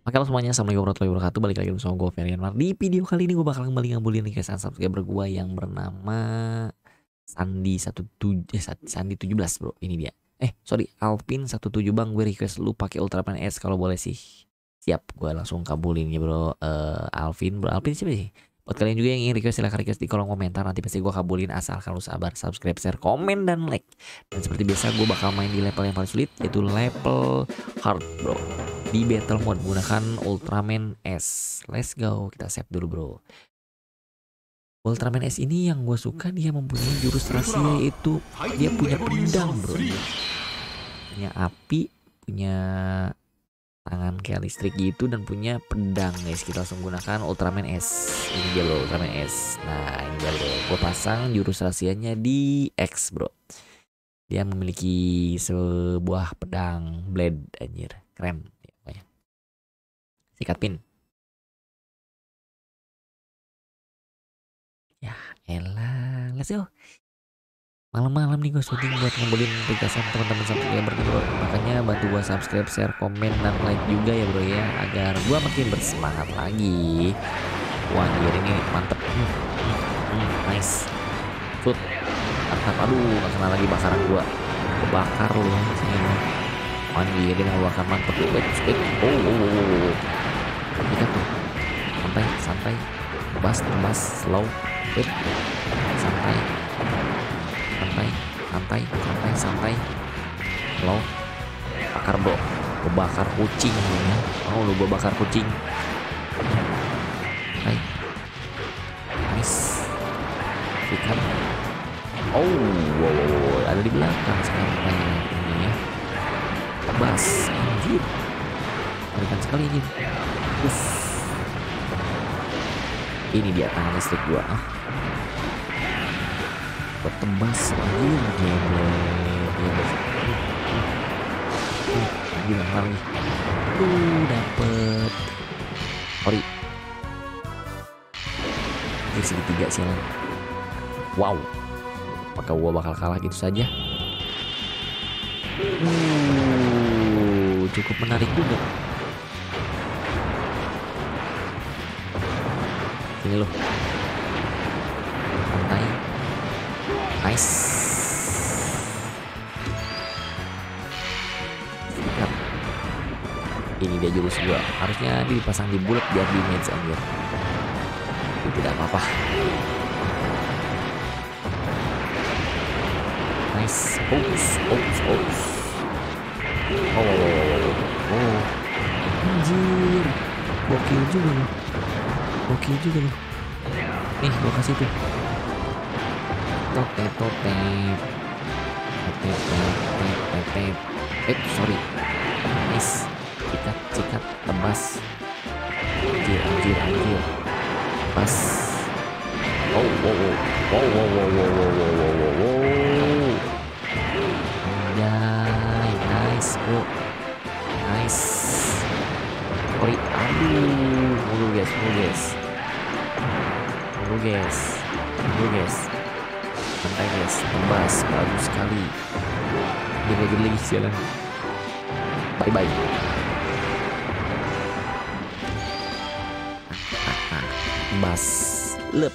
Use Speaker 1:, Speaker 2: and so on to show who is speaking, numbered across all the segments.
Speaker 1: Oke halo semuanya, assalamualaikum warahmatullahi wabarakatuh. Balik lagi bersama gue Ferian Mar. Di video kali ini gue bakal kembali ngabulin nih guys subscriber gue yang bernama Sandi 17 bro. Ini dia. Sorry, Alvin 17 bang. Gue request lu pakai Ultraman S kalau boleh sih. Siap, gue langsung kabulin ya bro. Alvin siapa sih? Buat kalian juga yang ingin request silahkan request di kolom komentar. Nanti pasti gue kabulin asalkan lu sabar, subscribe, share, komen, dan like. Dan seperti biasa gue bakal main di level yang paling sulit, yaitu level hard bro. Di battle mode menggunakan Ultraman S. Let's go, kita save dulu bro. Ultraman S ini yang gue suka, dia mempunyai jurus rahasia, yaitu dia punya pedang bro. Punya api, punya tangan kayak listrik gitu, dan punya pedang guys. Kita langsung gunakan Ultraman S. Ini dia bro, Ultraman S. Nah ini dia bro, gue pasang jurus rahasianya di X bro. Dia memiliki sebuah pedang blade, anjir keren. Sikat pin. Ya elah, let's go. Malam-malam nih gue syuting buat ngumpulin requestan teman-teman subscriber nih bro. Makanya bantu gue subscribe, share, komen, dan like juga ya bro ya, agar gue makin bersemangat lagi. Wah anjir ini mantep. Nice. Shoot. Mantap. Aduh gak kena lagi bakaran gue. Kebakar loh sini. Anjir dia mau bakar, mantep. Oh. Kita tuh santai, tebas, slow, santai, slow, bakar bro, gue bakar kucing ya, lu gue bakar kucing, nice, ikan, wow, ada di belakang sekarang ini ya, tebas, anjir, mengerikan sekali ini. Ini dia tangan listrik gua. Buat tembas anjir gila lari. Dapet. Ori. Ini segitiga sialan. Wow. Maka gua bakal kalah gitu saja. Cukup menarik juga. Ini loh, santai, nice. Sikat. Ini dia jurus gua, harusnya dipasang di bulat biar damage anjir. Itu tidak apa-apa. Nice, oops. Oh, anjir, gokil juga loh. Oke juga loh. Nih gua kasih tuh. Totep. Sorry. Nice. Cikat, tebas. Anjir. Pas. Wow. Anjay, nice bro. Nice. Ori, aduh, mulu guys. Santai guys, tebas, bagus sekali. Dia lagi sialan. Bye. Tebas, lep.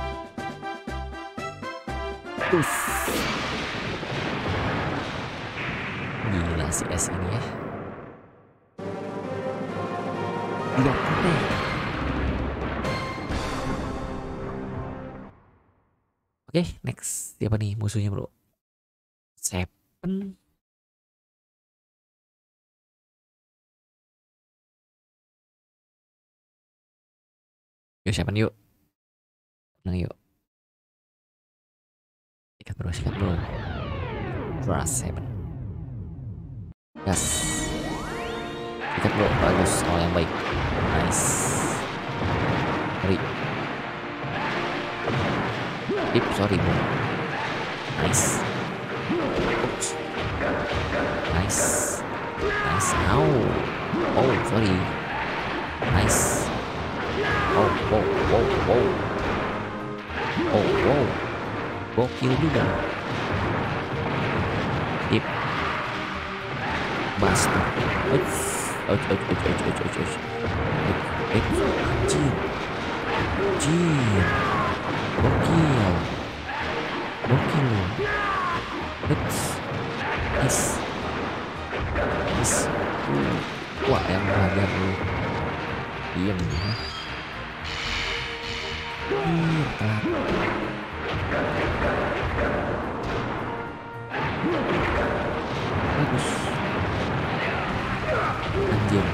Speaker 1: Gila si S ini ya. Tidak aneh. Oke, next siapa nih musuhnya bro? Seven. Yuk siapa nih yuk? Menang yuk. Sikat bro. Trust Seven. Gas. Sikat bro, bagus, awal yang baik. Nice. Sorry bro. Nice. Oops. Nice. Oh sorry. Nice. Wow. Gokil juga. Bastard. Anjir. Anjir. Gokil. Gokil lu. Is. Wah, yang belajar lu. Diem ya. Bagus. Anjir.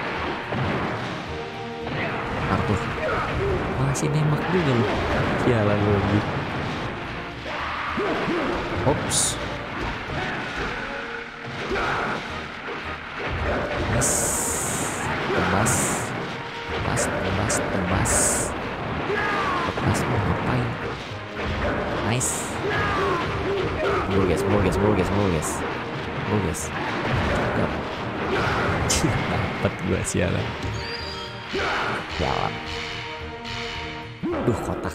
Speaker 1: Arthur masih nembak juga lu. Sialan lu. Ops. Tebas mau ngapain? Nice. Mulu guys. Dapat gua sialan. Duh, kotak.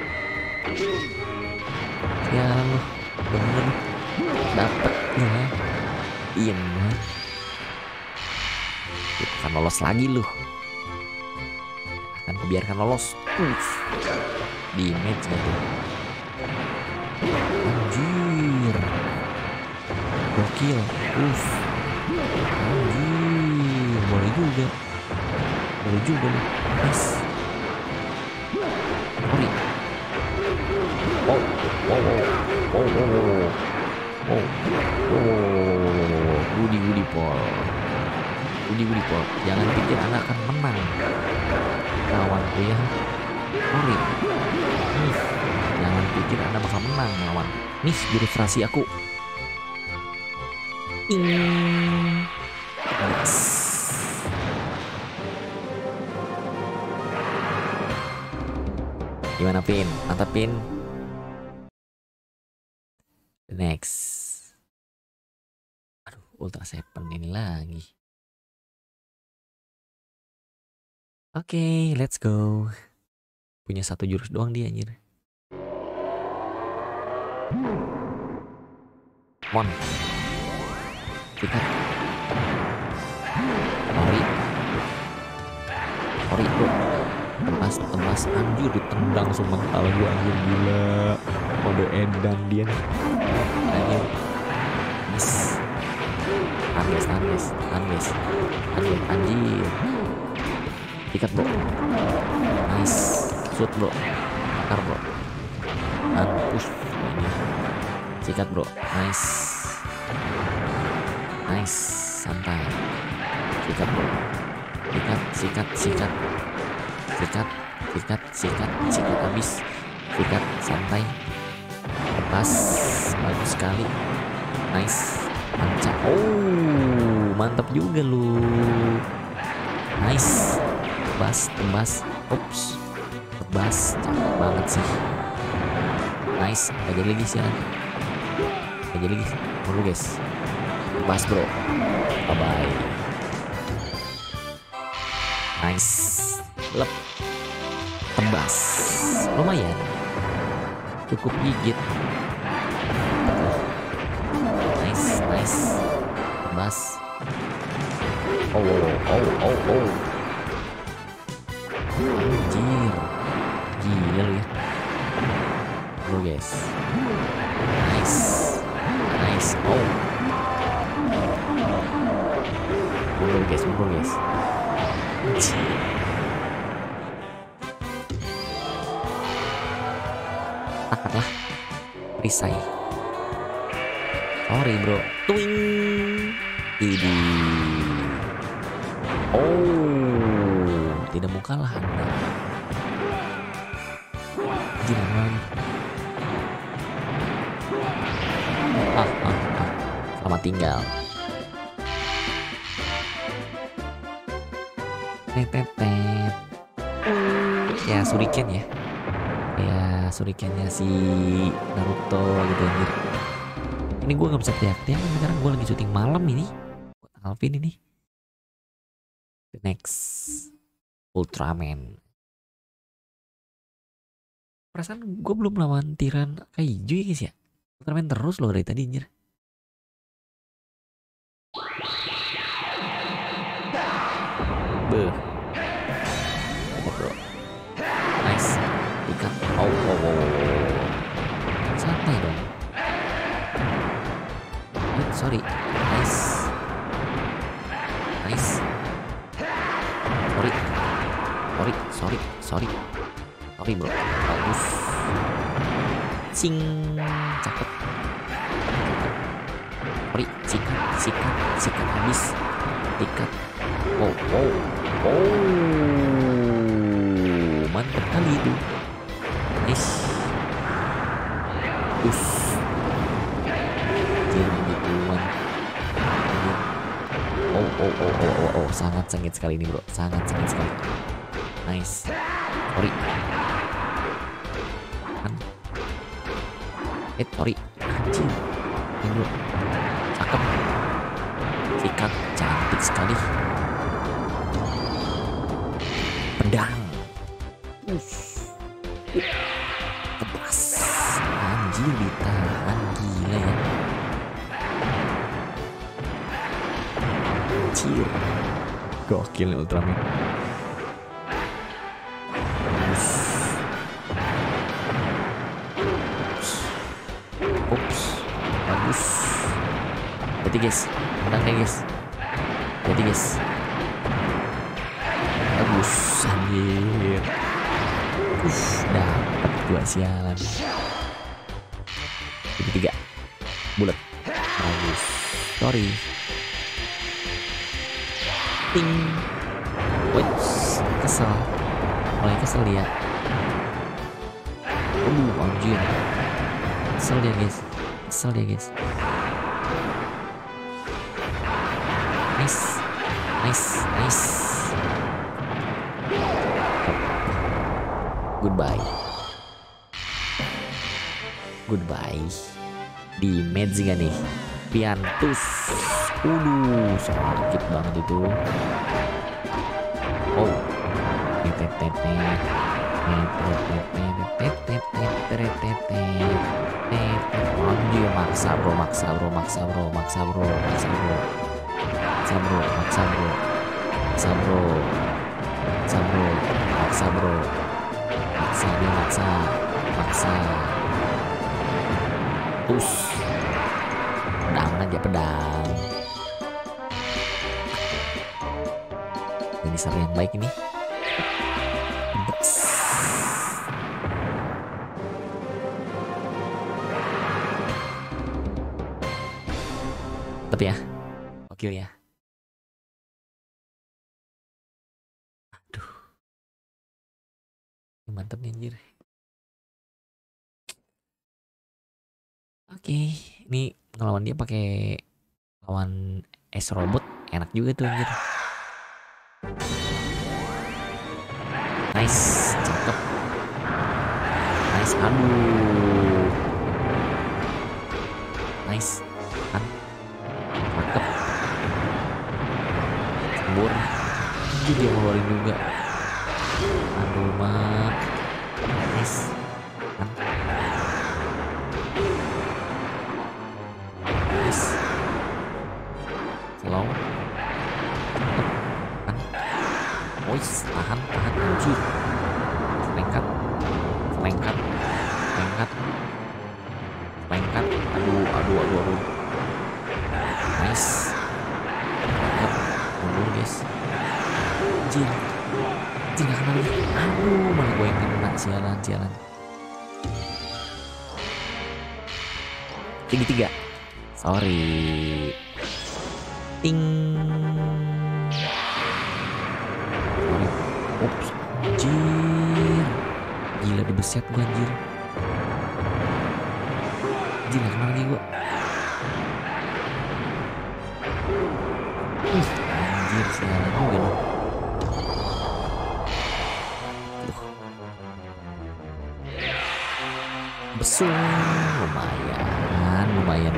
Speaker 1: Sialan lu. Bener. Dapat ya. Iya mah. Akan lolos lagi lu. Akan kubiarkan lolos. Di match gitu. Anjir. Gokil. Anjir. Boleh juga nih. Nice. Ori. Budi Pol. Jangan pikir Anda akan menang lawanku ya. Ori. Jangan pikir Anda bakal menang lawan. Nih jurus rasi aku. Gimana Pin? Mantap Pin. The next. Aduh, Ultra Seven ini lagi. Oke, let's go. Punya satu jurus doang dia anjir. Mon. Kita. Ori bro. Tebas anjir, ditendang semua kepala gua anjir, gila. Kode edan dia nih. Anjir. Yes. Unleash. Anjir. Ikat bro. Nice. Shoot bro. Bakar bro. Push ini. Sikat bro. Nice. Santai. Sikat bro. Sikat habis. Sikat santai. Lepas. Bagus sekali. Nice. Mancap. Oh, mantap juga lu. Nice. Tebas. Ops. Tebas. Cakep banget sih. Nice. Aja lagi sih. Dulu guys. Tebas bro. Bye bye. Nice. Lep. Tebas. Lumayan. Cukup gigit. Nice. Tebas. Oh. Anjir. Gila lu ya. Lu guys. Nice. Oh. Mundur guys. Takatlah. Perisai. Sorry bro. Twing. Ini. Oh, tidak mau kalah Anda. Jangan. Selamat tinggal. Ya Shuriken ya. Ya Shurikennya si Naruto gitu anjir. Ini gue gak bisa teriak-teriak sekarang, gue lagi syuting malam ini buat Alvin ini. The next Ultraman. Perasaan gue belum lawan Tiran Kaiju ya guys ya. Ultraman terus loh dari tadi anjir. Beuh. Dapat bro. Nice. Ikat. Oh. Santai dong. Sorry. Nice. Sorry bro. Bagus. Cing. Cakep. Sorry. Sikat habis. Ikat. Oh. Mantap kali itu. Nice. Jangan gituan. Oh, sangat sengit sekali ini bro, sangat sengit sekali. Nice. Sorry. Sorry. Anjing. Ini bro. Cakep. Sikat cantik sekali. Pedang. Kebas. Anjir ditahan, gila ya. Anjir. Gokil nih Ultraman. Ups. Bagus. Jadi guys, menang deh guys. Bagus, anjir. Dapat 2 sialan. Jadi 3 bulat. Bagus. Sorry. Ting. Wait, kesel. Mulai kesel dia. Anjir. Kesel dia guys. Nice. Goodbye. Di match gak nih? Piantus. Sakit banget itu. Oh. Anjir, maksa bro. Pedang. Ini seri yang baik ini. Tapi ya, oke ya. Aduh, mantap nih anjir. Oke, ini ngelawan dia pakai lawan S robot, enak juga tuh anjir. Nice, cakep. Nice, aduh. Nice, kan? Cakep. Sembur. Ini dia ngeluarin juga. Aduh, mak. Nice, kan? Nice. Slow. Wis, tahan anjir. Lengkat. Aduh. Nice. Mundur guys. Anjir gak kena lagi. Aduh, malah gue yang kena. Sialan. 3. Sorry. Ting. Ups, anjir. Gila dibeset gue anjir. Gak kena lagi gue. Anjir, sialan juga dong. Besung. Lumayan.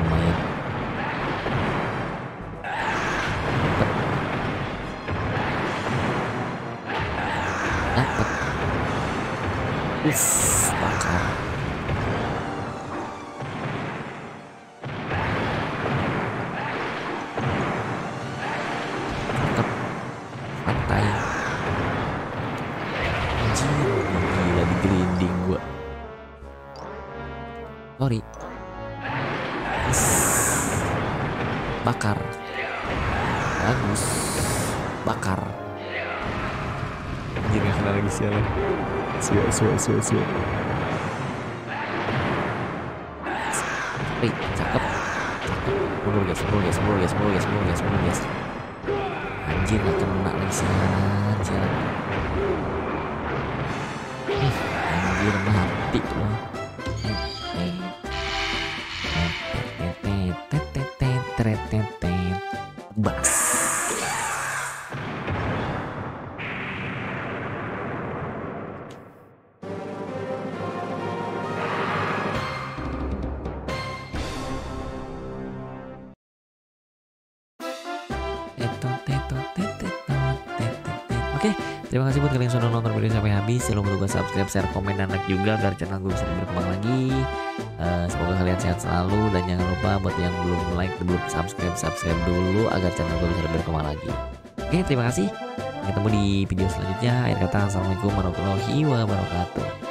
Speaker 1: Dapat. Bakar. Cakep. Santai. anjing gua. Sorry. Bakar. Bagus. Bakar. Anjir gak kena lagi sialan. Sia. Cakep. Mundur guys. Anjir gak kena lagi sialan. Anjir mati loh. Bas. Oke, terima kasih buat kalian yang sudah nonton video sampai habis. Jangan lupa juga subscribe, share, komen, dan like juga agar channel gue bisa berkembang lagi. Semoga kalian sehat selalu, dan jangan lupa buat yang belum like, belum subscribe dulu agar channel gue bisa berkembang lagi. Oke, terima kasih. Sampai ketemu di video selanjutnya. Akhir kata, assalamualaikum warahmatullahi wabarakatuh.